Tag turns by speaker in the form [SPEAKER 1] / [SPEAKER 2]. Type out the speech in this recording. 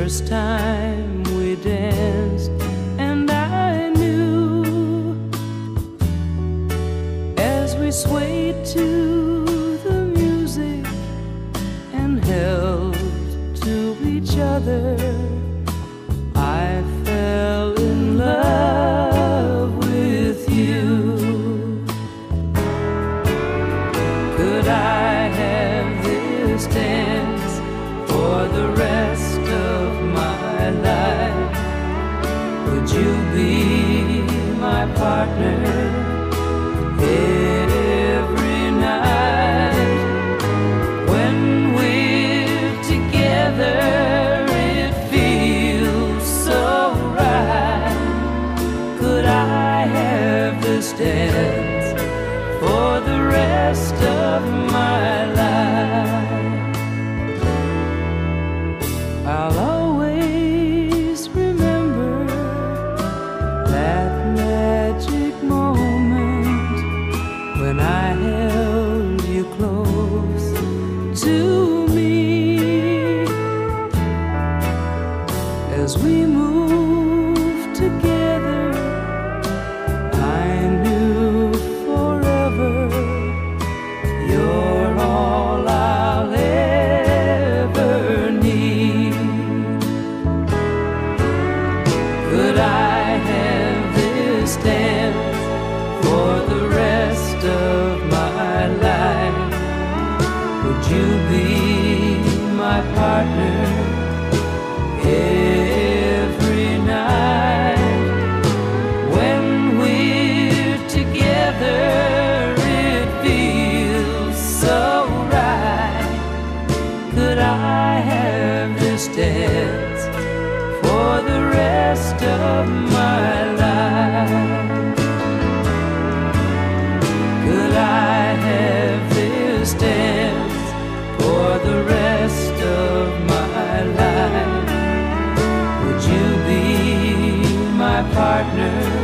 [SPEAKER 1] first time we danced, and I knew as we swayed to the music and held to each other, I fell in love with you. Could I have this dance for the rest of my life? Would you be my partner every night? When we're together, it feels so right. Could I have this dance for the rest of my life? I'll always remember that magic moment when I held you close to me. As we moved together, I knew forever you're all I'll ever need. Could I have this dance for the rest of my life? Would you be my partner every night? When we're together, it feels so right. Could I have this dance for the rest of my life? Could I have this dance for the rest of my life? Would you be my partner